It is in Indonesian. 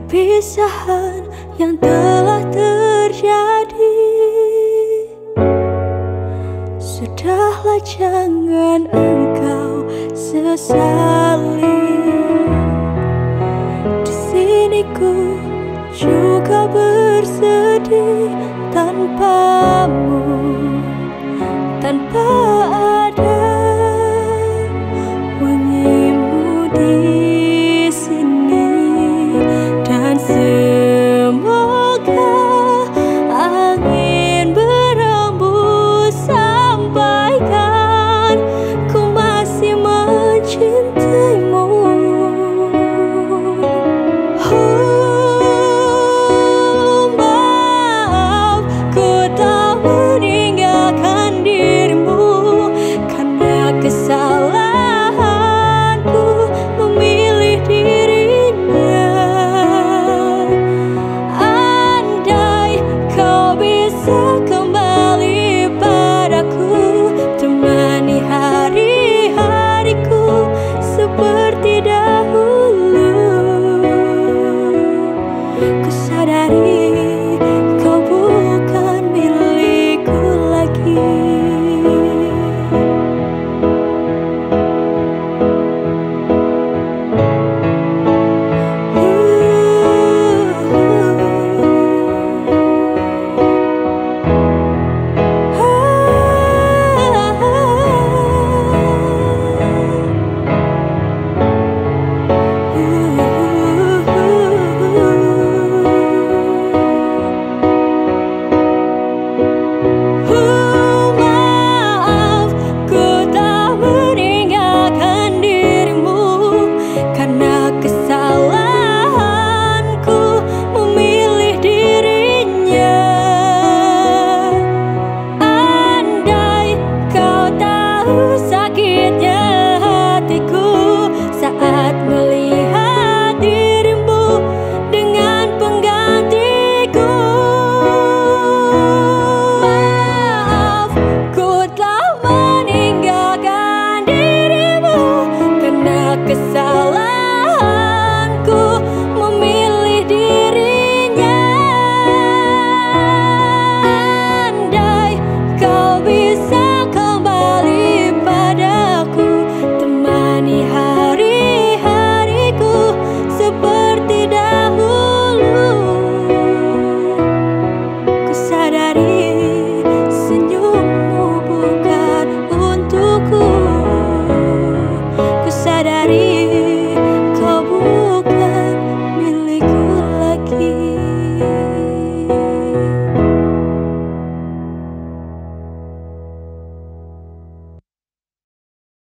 perpisahan yang telah terjadi. Sudahlah, jangan engkau sesali. Di sini ku juga bersedih tanpamu, tanpa ada wangimu di sini. Dan semoga angin berembus sampaikan ku masih mencintaimu. Maaf, ku tak meninggalkan dirimu karena kesalahanku memilih dirinya. Andai kau bisa kembali padaku, temani hari-hariku seperti dahulu. Ku sadari kau bukan milikku lagi. Maaf, ku tak meninggalkan dirimu karena kesalahanku memilih dirinya. Andai kau tahu sakitnya hatiku saat melihat dirimu dengan penggantiku. Maaf, ku telah meninggalkan dirimu karena kesalahanku memilih dirinya. Andai kau bisa kembali padaku, temani hari-hariku seperti dahulu. Ku sadari senyummu bukan untukku. Ku sadari